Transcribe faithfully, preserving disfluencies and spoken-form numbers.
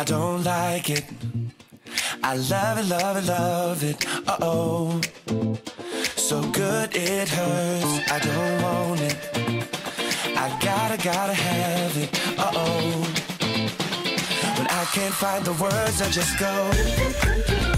I don't like it. I love it, love it, love it. Uh-oh. So good it hurts. I don't want it. I gotta, gotta have it. Uh-oh. When I can't find the words, I just go.